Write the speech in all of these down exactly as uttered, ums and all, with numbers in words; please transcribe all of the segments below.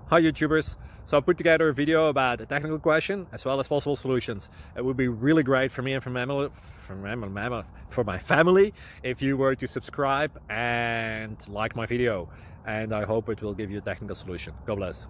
Hi YouTubers! So I put together a video about a technical question as well as possible solutions. It would be really great for me and for my family, for my, for my family if you were to subscribe and like my video. And I hope it will give you a technical solution. God bless.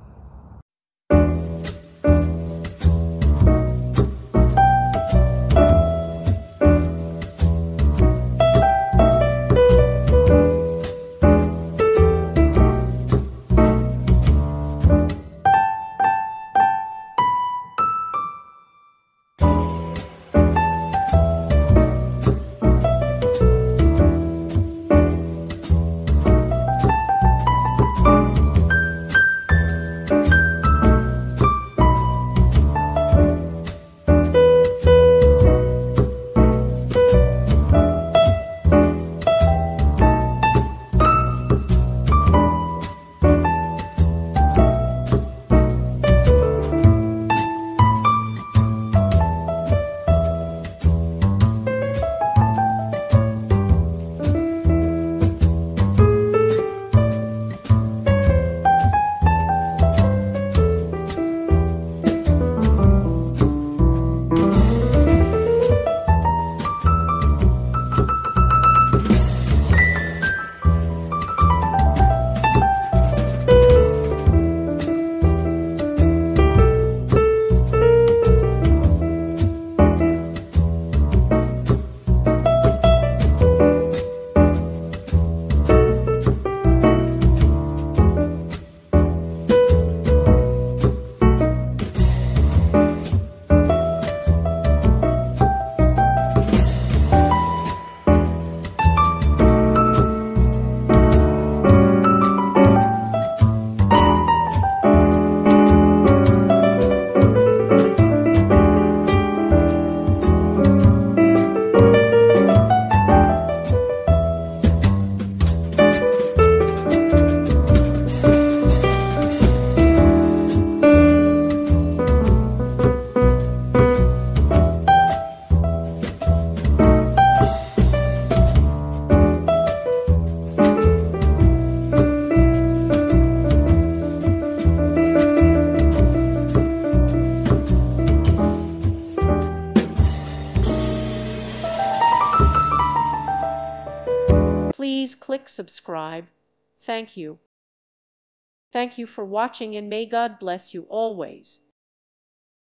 Please click subscribe. Thank you. Thank you for watching, and may God bless you always.